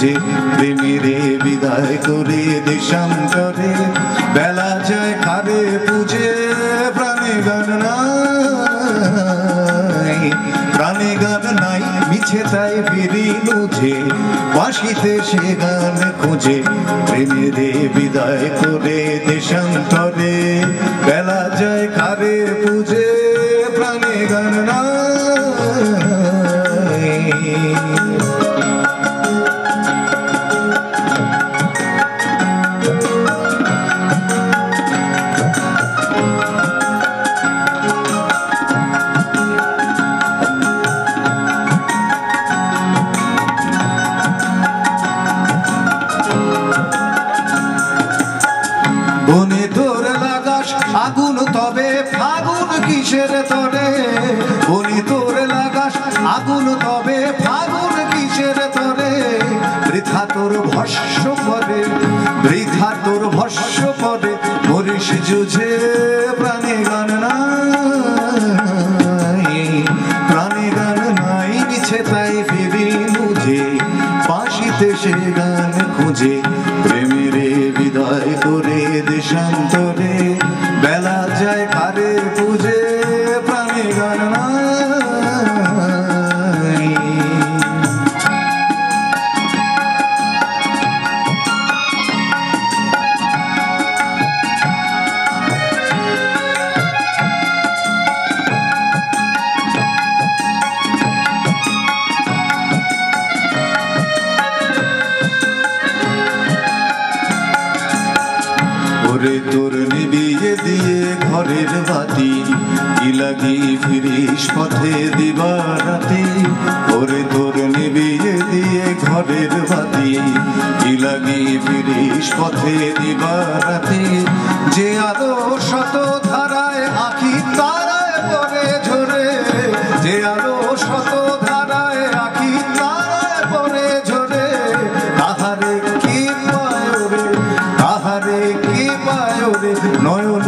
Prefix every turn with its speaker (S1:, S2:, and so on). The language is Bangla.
S1: খুঁজে প্রেমেরে বিদায় করে দেশান্তরে বেলা যায় কারে পুজে প্রাণে গান নাই প্রাণে গান নাই মিছে তাই ফিরি লুঝে বাঁশিতে সে গান খুঁজে প্রেমেরে বিদায় করে দেশান্তরে বেলা যায় কারে পুজে প্রাণে গান নাই বনে তোর লাগাস আগুন তবে ফাগুন কিসের তরে বনে তোর লাগাস আগুন তবে ফাগুন কিসের তরে বৃথা তোর ভস্য করে বৃথা তোর ভস্য করে মরিস যুঝে প্রাণে গান নাই প্রাণে গান নাই মিছে তাই ফিরি বুঝে বাঁশিতে সে গান খুঁজে প্রেমেরে বিদায় করে দেশান্তরে বেলা যায় কারে পুজে প্রাণে গান নাই ওরে তোর নিবিয়ে দিয়ে ঘরের বাতি কি লাগি ফিরিস পথে দিবারাতি ওরে তোর নিবিয়ে দিয়ে ঘরের বাতি কি লাগি ফিরিস পথে দিবারাতি যে আলো শত ধারায় আঁকি তারায় পরে ঝরে যে আলো শত ধারায় আঁকি তারায় পরে ঝরে তাহারে কি পায় রে তাহারে কি পায় রে নয়ন